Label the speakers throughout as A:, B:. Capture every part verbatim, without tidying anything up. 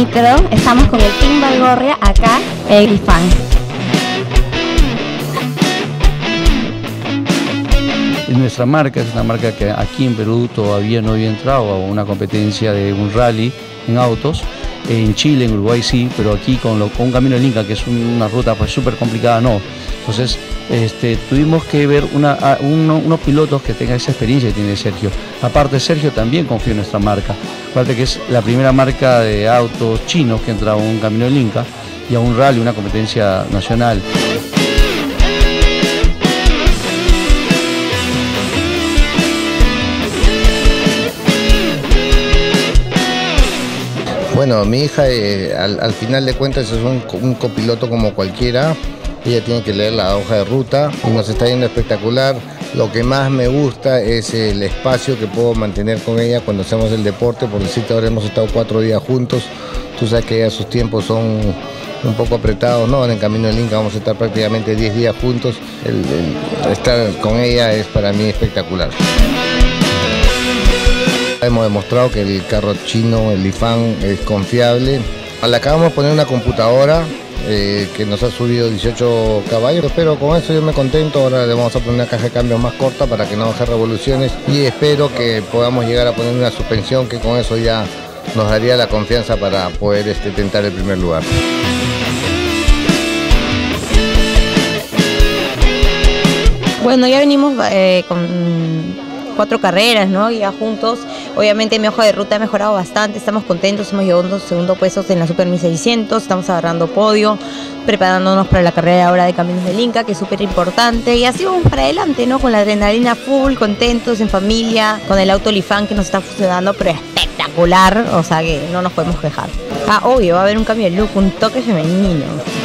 A: Nitro. Estamos con el Team Valgorria acá en Lifan.
B: Nuestra marca es una marca que aquí en Perú todavía no había entrado a una competencia de un rally en autos. En Chile, en Uruguay sí, pero aquí con, lo, con un camino del Inca, que es una ruta pues súper complicada, no. Entonces este, tuvimos que ver una, a, uno, unos pilotos que tengan esa experiencia que tiene Sergio. Aparte, Sergio también confía en nuestra marca. Aparte que es la primera marca de autos chinos que entra a un camino del Inca y a un rally, una competencia nacional.
C: Bueno, mi hija eh, al, al final de cuentas es un, un copiloto como cualquiera. Ella tiene que leer la hoja de ruta y nos está yendo espectacular. Lo que más me gusta es el espacio que puedo mantener con ella cuando hacemos el deporte. Por decirte, ahora hemos estado cuatro días juntos. Tú sabes que ya sus tiempos son un poco apretados, ¿no? En el Camino del Inca vamos a estar prácticamente diez días juntos. El, el estar con ella es para mí espectacular. Hemos demostrado que el carro chino, el Lifan, es confiable. Le acabamos de poner una computadora eh, que nos ha subido dieciocho caballos, pero con eso yo me contento. Ahora le vamos a poner una caja de cambios más corta para que no baje revoluciones y espero que podamos llegar a poner una suspensión que con eso ya nos daría la confianza para poder este, tentar el primer lugar.
D: Bueno, ya venimos eh, con cuatro carreras, ¿no? Ya juntos. Obviamente mi hoja de ruta ha mejorado bastante, estamos contentos, hemos llegado a los segundos puestos en la Super mil seiscientos, estamos agarrando podio, preparándonos para la carrera ahora de Caminos del Inca, que es súper importante, y así vamos para adelante, ¿no? Con la adrenalina full, contentos, en familia, con el auto Lifan que nos está funcionando, pero espectacular, o sea que no nos podemos quejar. Ah, obvio, va a haber un cambio de look, un toque femenino.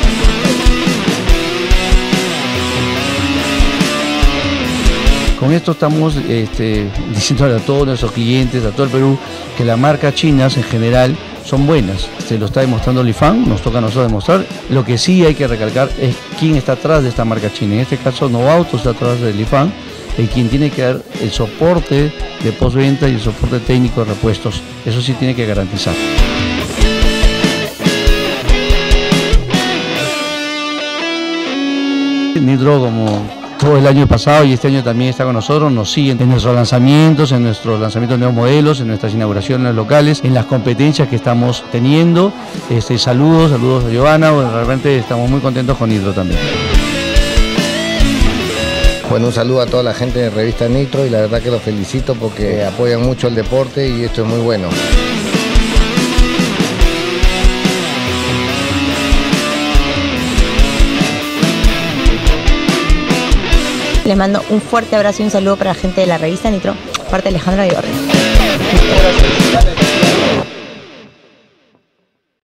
B: Con esto estamos este, diciéndole a todos nuestros clientes, a todo el Perú, que las marcas chinas en general son buenas. Se lo está demostrando Lifan, nos toca a nosotros demostrar. Lo que sí hay que recalcar es quién está atrás de esta marca china. En este caso, Novauto está atrás de Lifan, y quien tiene que dar el soporte de postventa y el soporte técnico de repuestos. Eso sí tiene que garantizar. Nitro, como todo el año pasado y este año también está con nosotros, nos siguen en nuestros lanzamientos, en nuestros lanzamientos de nuevos modelos, en nuestras inauguraciones locales, en las competencias que estamos teniendo. Este, saludos, saludos a Giovanna, bueno, realmente estamos muy contentos con Nitro también.
C: Bueno, un saludo a toda la gente de Revista Nitro y la verdad que los felicito porque apoyan mucho el deporte y esto es muy bueno.
D: Les mando un fuerte abrazo y un saludo para la gente de la Revista Nitro, parte de Alejandra Vigorria.